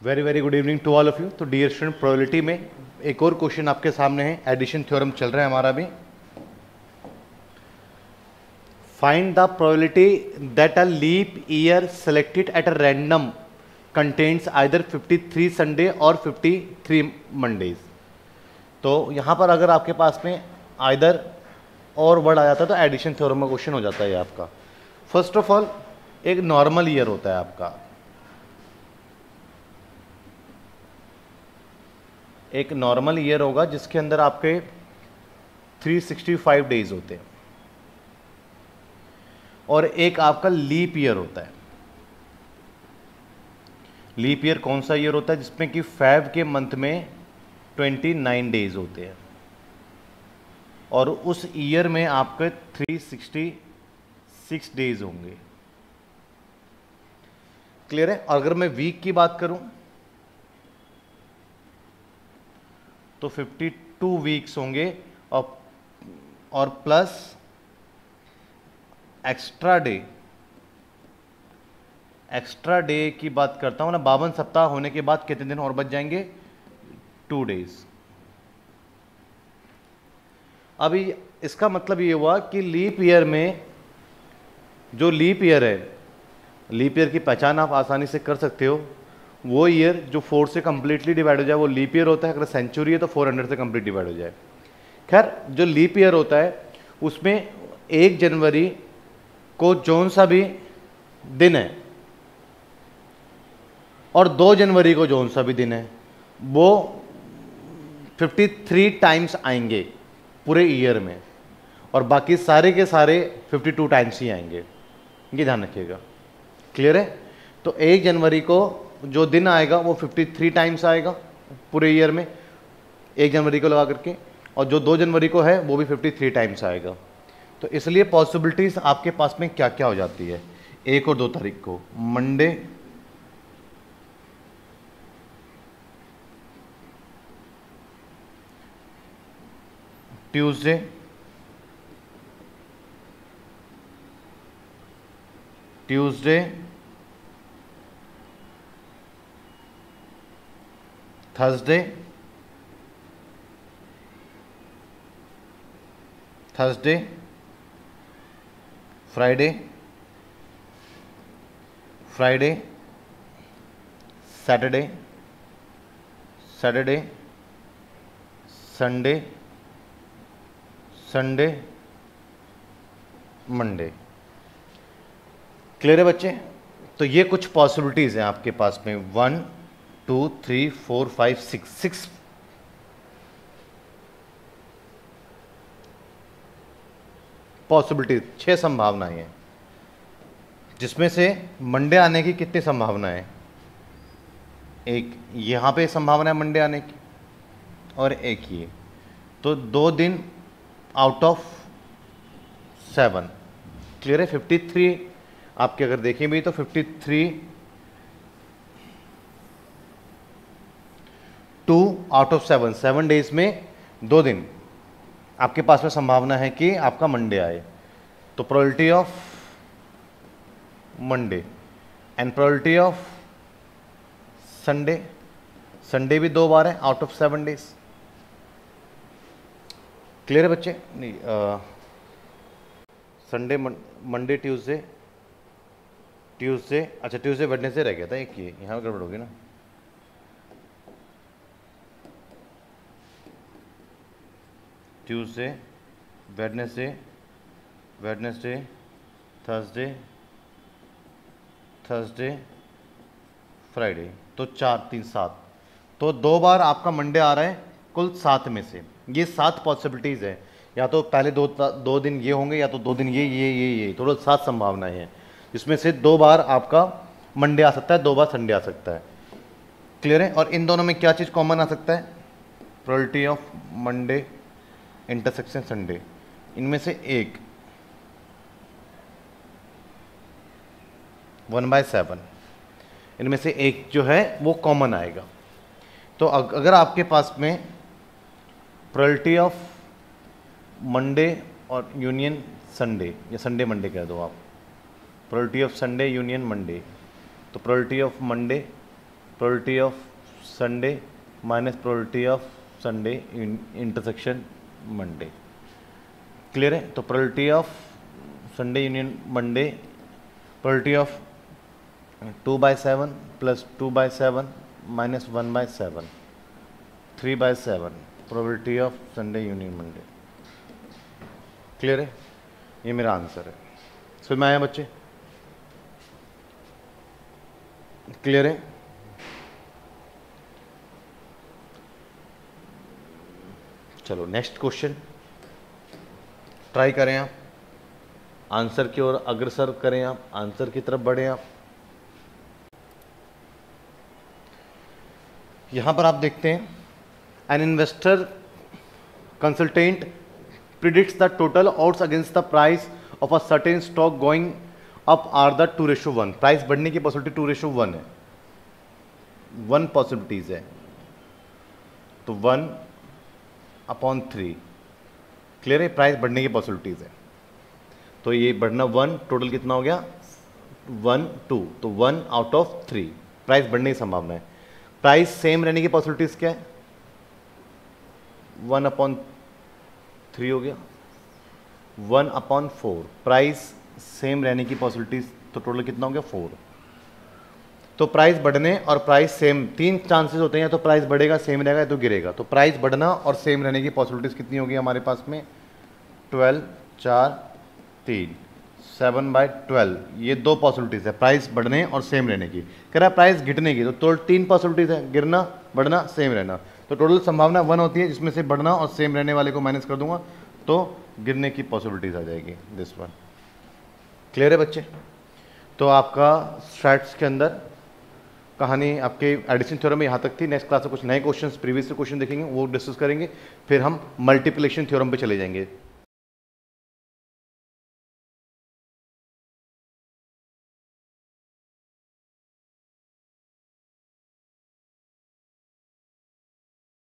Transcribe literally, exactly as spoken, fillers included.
Very very good evening to all of you. तो dear student, probability में एक और क्वेश्चन आपके सामने है। एडिशन थ्योरम चल रहा है हमारा भी। Find the probability that a leap year selected at a random contains either fifty three Sunday और फिफ्टी थ्री मंडेज। तो यहाँ पर अगर आपके पास में आइदर और वर्ड आ जाता है तो एडिशन थ्योरम का क्वेश्चन हो जाता है ये आपका। फर्स्ट ऑफ ऑल, एक नॉर्मल ईयर होता है आपका, एक नॉर्मल ईयर होगा जिसके अंदर आपके थ्री सिक्सटी फाइव डेज होते हैं, और एक आपका लीप ईयर होता है। लीप ईयर कौन सा ईयर होता है? जिसमें कि फेब के मंथ में ट्वेंटी नाइन डेज होते हैं, और उस ईयर में आपके थ्री सिक्सटी सिक्स डेज होंगे। क्लियर है? अगर मैं वीक की बात करूं तो फिफ्टी टू वीक्स होंगे, और और plus extra day. Extra day की बात करता हूं ना, बावन सप्ताह होने के बाद कितने दिन और बच जाएंगे? Two days. अभी इसका मतलब ये हुआ कि लीप ईयर में, जो लीप ईयर है, लीप ईयर की पहचान आप आसानी से कर सकते हो। वो ईयर जो फोर से कंप्लीटली डिवाइड हो जाए वो लीप ईयर होता है। अगर सेंचुरी है तो फोर हंड्रेड से कंप्लीट डिवाइड हो जाए। खैर, जो लीप ईयर होता है उसमें एक जनवरी को जौन सा भी दिन है और दो जनवरी को जौन सा भी दिन है, वो फिफ्टी थ्री टाइम्स आएंगे पूरे ईयर में, और बाकी सारे के सारे फिफ्टी टू टाइम्स ही आएंगे। ये ध्यान रखिएगा। क्लियर है? तो एक जनवरी को जो दिन आएगा वो फिफ्टी थ्री टाइम्स आएगा पूरे ईयर में, एक जनवरी को लगा करके, और जो दो जनवरी को है वो भी फिफ्टी थ्री टाइम्स आएगा। तो इसलिए पॉसिबिलिटीज आपके पास में क्या क्या हो जाती है? एक और दो तारीख को Monday, Tuesday, Tuesday Thursday, Thursday Friday, Friday Saturday, Saturday Sunday, Sunday Monday. Clear है बच्चे? तो ये कुछ पॉसिबिलिटीज़ हैं आपके पास में। One two three four five six six possibilities, छह संभावनाएं हैं, जिसमें से मंडे आने की कितनी संभावना है? एक यहाँ पे संभावना है मंडे आने की, और एक ये। तो दो दिन आउट ऑफ सेवन। क्लियर है? फिफ्टी थ्री आपके अगर देखें भी तो fifty three two out of seven, seven days में दो दिन आपके पास में संभावना है कि आपका मंडे आए। तो probability of Monday and probability of Sunday, Sunday भी दो बार है out of seven days. Clear है बच्चे? नहीं, संडे, मंडे, ट्यूसडे, ट्यूसडे, अच्छा ट्यूसडे वेडनेसडे रह गया था एक, ये यहाँ गड़बड़ होगी ना। Tuesday, Wednesday, Wednesday, Thursday, Thursday, Friday, तो चार तीन सात। तो दो बार आपका मंडे आ रहा है कुल सात में से। ये सात पॉसिबिलिटीज़ है, या तो पहले दो दो दिन ये होंगे, या तो दो दिन ये ये ये ये टोटल सात संभावनाएं हैं, जिसमें से दो बार आपका मंडे आ सकता है, दो बार संडे आ सकता है। क्लियर है? और इन दोनों में क्या चीज़ कॉमन आ सकता है? Probability of Monday intersection Sunday. इनमें से एक वन बाय सेवन, इनमें से एक जो है वो कॉमन आएगा। तो अगर आपके पास में प्रोबेबिलिटी ऑफ मंडे और यूनियन संडे, या संडे मंडे कह दो आप, probability of Sunday union Monday, तो probability of Monday probability of Sunday minus probability of Sunday intersection Monday. Clear है? तो probability of Sunday union Monday, probability of two by seven plus two by seven minus one by seven, three by seven, probability of Sunday union Monday. Clear है? ये मेरा answer है। समझ में आया बच्चे? क्लियर है? चलो नेक्स्ट क्वेश्चन ट्राई करें आप, आंसर की ओर अग्रसर करें आप, आंसर की तरफ बढ़ें आप। यहां पर आप देखते हैं an investor consultant predicts the total odds against the price of a certain stock going up are the two ratio one. Price बढ़ने की पॉसिबिलिटी टू रेशो वन है, वन पॉसिबिलिटीज है, तो वन अपॉन थ्री। क्लियर है? Price बढ़ने की possibilities है, तो ये बढ़ना वन, टोटल कितना हो गया वन टू, तो one out of three price बढ़ने की संभावना है। प्राइस सेम रहने की पॉसिबिलिटीज क्या है? वन अपॉन थ्री हो गया, one upon four. Price same रहने की पॉसिबिलिटीज, तो टोटल कितना हो गया फोर। तो प्राइस बढ़ने और प्राइस सेम, तीन चांसेस होते हैं, तो प्राइस बढ़ेगा, सेम रहेगा, तो गिरेगा। तो प्राइस बढ़ना और सेम रहने की पॉसिबिलिटीज कितनी होगी हमारे पास में? ट्वेल्व, चार, तीन, सेवन बाई ट्वेल्व, ये दो पॉसिबिलिटीज है प्राइस बढ़ने और सेम रहने की। कह रहा है प्राइस घटने की, तो टोटल तीन पॉसिबिलिटीज है, गिरना, बढ़ना, सेम रहना। तो टोटल संभावना वन होती है, जिसमें से बढ़ना और सेम रहने वाले को माइनस कर दूंगा, तो गिरने की पॉसिबिलिटीज आ जाएगी, दिस वन। क्लियर है बच्चे? तो आपका स्ट्रैट्स के अंदर कहानी आपके एडिशन थ्योरम में यहाँ तक थी। नेक्स्ट क्लास में कुछ नए क्वेश्चंस, प्रीवियस क्वेश्चन देखेंगे, वो डिस्कस करेंगे, फिर हम मल्टीप्लिकेशन थ्योरम पे चले जाएंगे।